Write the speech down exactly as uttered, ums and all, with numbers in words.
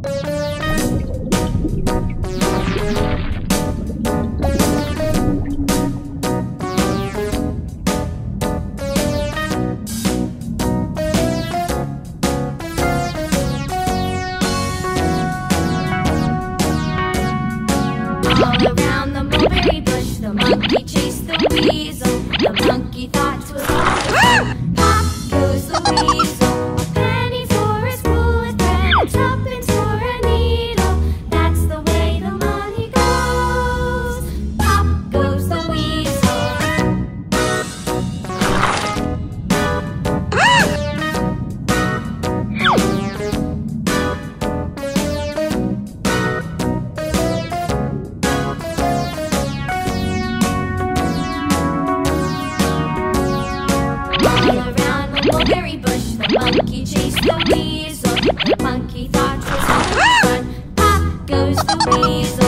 All around the mulberry bush, the monkey chased the weasel. The monkey thought 'twas all fun. Pop goes the weasel. A penny for a spool of thread, a tuppence for a needle. That's the way the money goes. Pop goes the weasel. All around the mulberry bush, the monkey chased the weasel. The monkey thought 'twas all fun. Pop goes the weasel.